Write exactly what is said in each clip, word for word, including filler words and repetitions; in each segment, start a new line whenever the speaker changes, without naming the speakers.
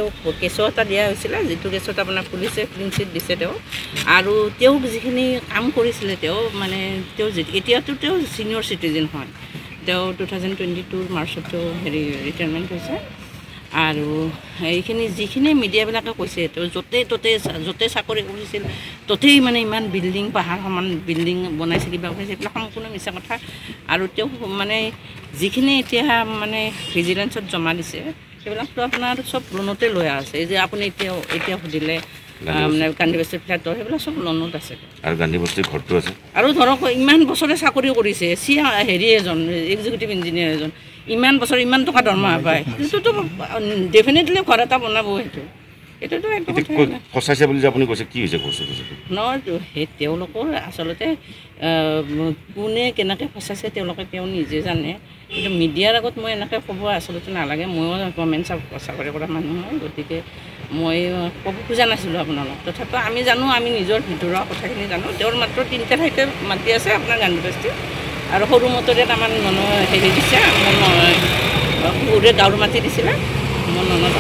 তেওঁক কেছো এটা দিয়া হৈছিলে, যিটো কেছত আপোনাৰ পুলিচে ক্লিন চিট দিছে তেওঁ। আৰু তেওঁক যিখিনি কাম কৰিছিলে তেওঁ মানে তেওঁ এতিয়াতো তেওঁ ছিনিয়ৰ চিটিজেন হয়। তেওঁ টু থাউজেণ্ড টুৱেণ্টি টুৰ মাৰ্চত তেওঁ হেৰি ৰিটায়াৰমেণ্ট হৈছে। আৰু এইখিনি যিখিনি মিডিয়াবিলাকে কৈছে তেওঁ য'তে ত'তে য'তে চাকৰি কৰিছিল ত'তেই মানে ইমান বিল্ডিং পাহাৰ সমান বিল্ডিং বনাইছে কিবা কৰিছে, এইবিলাক সম্পূৰ্ণ মিছা কথা। আৰু তেওঁ মানে যিখিনি এতিয়া মানে ভিজিলেন্সত জমা দিছে সেইবিলাকতো আপোনাৰ চব লোনতে লৈ আছে। এই যে আপুনি এতিয়া এতিয়া সুধিলে মানে গান্ধী বস্তিৰ ফ্লেটৰ সেইবিলাক চব লোনত আছে।
আৰু গান্ধী বস্তিৰ ঘৰটো আছে। আৰু
ধৰক ইমান বছৰে চাকৰি কৰিছে, চি হেৰি এজন এক্সিকিউটিভ ইঞ্জিনিয়াৰ এজন ইমান বছৰ ইমান টকা দৰমহা পায়, সেইটোতো ডেফিনেটলি ঘৰ এটা বনাব। সেইটো এইটোতো একো
ফচাইছে বুলি যে আপুনি কৈছে, কি হৈছে বস্তুটো?
নহয়, সেই তেওঁলোকৰ আচলতে কোনে কেনেকৈ ফচাইছে তেওঁলোকে তেওঁ নিজে জানে। কিন্তু মিডিয়াৰ আগত মই এনেকৈ ক'ব আচলতে নালাগে। ময়ো গভৰ্ণমেণ্ট চাকৰি কৰা মানুহ হয়, গতিকে মই ক'ব খোজা নাছিলোঁ আপোনালোক। তথাপিও আমি জানো, আমি নিজৰ ভিতৰুৱা কথাখিনি জানো। তেওঁৰ মাত্ৰ তিনিটা ঠাইতে মাটি আছে আপোনাৰ গান্ধী বস্তি, আৰু সৰু মটৰে আমাৰ নন হেৰি দিছে, মোৰ সৰুৰে গাঁৱৰ মাটি দিছিলে মোৰ ননদ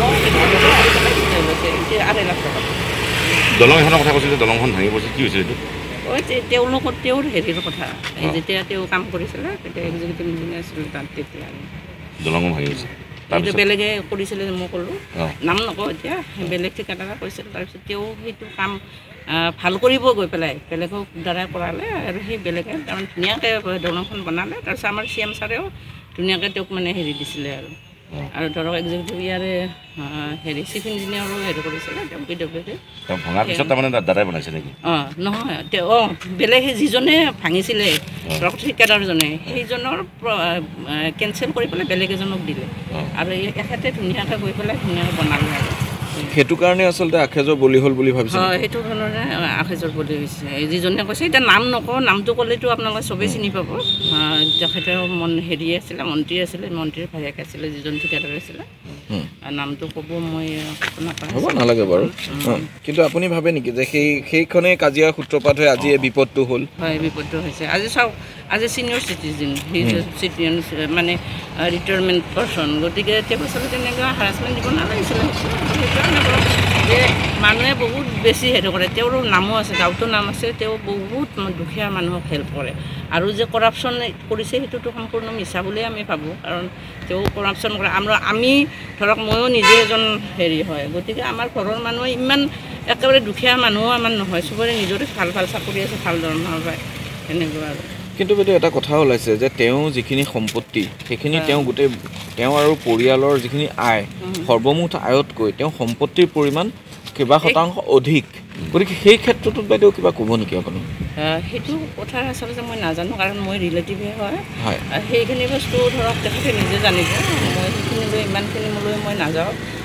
আঢ়ৈ লাখ টকা।
দলং এখনৰ কথা কৈছিলে, দলংখন ভাঙি পৰিছে, কি হৈছে এইটো?
ঐ তেওঁলোকৰ তেওঁৰ হেৰিৰ কথা, যেতিয়া তেওঁ কাম কৰিছিলে তেতিয়া এক্সিকিউটিভ ইঞ্জিনিয়াৰ আছিলে তাত, তেতিয়া
দলঙো ভাঙি গৈছে।
সেইটো বেলেগে কৰিছিলে, মই ক'লোঁ নাম নকওঁ এতিয়া, বেলেগ ঠিকাদাৰে কৰিছিল। তাৰপিছত তেওঁ সেইটো কাম ভাল কৰিব গৈ পেলাই বেলেগৰ দ্বাৰাই কৰালে, আৰু সেই বেলেগে তাৰমানে ধুনীয়াকৈ দলংখন বনালে। তাৰপিছত আমাৰ চি এম ছাৰেও ধুনীয়াকৈ তেওঁক মানে হেৰি দিছিলে। আৰু আৰু ধৰক এক্সিকিউটিভ ইয়াৰে হেৰি চিফ ইঞ্জিনিয়াৰো হেৰি কৰিছিলে, তেওঁ পি ডব্লিউ ডি।
ভঙাৰ পিছত তাৰমানে দাদাই বনাইছে নেকি?
অঁ নহয়, তেওঁ অঁ বেলেগ যিজনে ভাঙিছিলে ধৰক ঠিকাদাৰজনে, সেইজনৰ কেঞ্চেল কৰি পেলাই বেলেগ এজনক দিলে, আৰু এখেতে ধুনীয়াকৈ গৈ পেলাই ধুনীয়াকৈ বনালে। আৰু
সেইটো কাৰণে আচলতে আখেজৰ বলি হ'ল বুলি ভাবিছে।
হয়, সেইটো ধৰণে আখেজৰ বলি হৈছে। যিজনে কৈছে, এতিয়া নাম নকওঁ, নামটো ক'লেতো আপোনালোকে চবেই চিনি পাব। তেখেতৰ মন হেৰি আছিলে, মন্ত্ৰী আছিলে, মন্ত্ৰীৰ ভায়েক আছিলে যিজন ঠিকাদাৰ আছিলে। নামটো ক'ব মই
হ'ব নালাগে বাৰু। কিন্তু আপুনি ভাবে নেকি যে সেই সেইখনে কাজিয়াৰ সূত্ৰপাত হৈ আজি এই বিপদটো হ'ল? হয়,
বিপদটো হৈছে। আজি চাওক, আজি ছিনিয়ৰ চিটিজেন, চিটিজেন মানে ৰিটায়াৰমেণ্ট পাৰ্চন, গতিকে তেওঁ আচলতে তেনেকুৱা হাৰাচমেণ্ট দিব নালাগিছিলে। যে মানুহে বহুত বেছি হেৰি কৰে, তেওঁৰো নামো আছে, গাঁৱতো নাম আছে, তেওঁ বহুত দুখীয়া মানুহক হেল্প কৰে। আৰু যে কৰাপশ্যন কৰিছে সেইটোতো সম্পূৰ্ণ মিছা বুলিয়ে আমি ভাবোঁ, কাৰণ তেওঁ কৰাপশ্যন কৰে। আমরা আমি ধৰক ময়ো নিজে এজন হেৰি হয়, গতিকে আমাৰ ঘৰৰ মানুহে ইমান একেবাৰে দুখীয়া মানুহো আমাৰ নহয়, চবৰে নিজৰে ভাল ভাল চাকৰি আছে, ভাল দৰমহা পায়, এনেকুৱা আৰু।
কিন্তু বাইদেউ এটা কথা ওলাইছে যে তেওঁ যিখিনি সম্পত্তি সেইখিনি তেওঁ গোটেই তেওঁ আৰু পৰিয়ালৰ যিখিনি আয় সৰ্বমুঠ আয়তকৈ তেওঁ সম্পত্তিৰ পৰিমাণ কিবা শতাংশ অধিক, গতিকে সেই ক্ষেত্ৰটোত বাইদেউ কিবা ক'ব নেকি আপুনি?
সেইটো কথা আচলতে মই নাজানো, কাৰণ মই ৰিলেটিভহে হয়। সেইখিনি বস্তু ধৰক তেখেতে নিজে জানিব, মই সেইখিনি লৈ ইমানখিনি লৈ মই নাযাওঁ।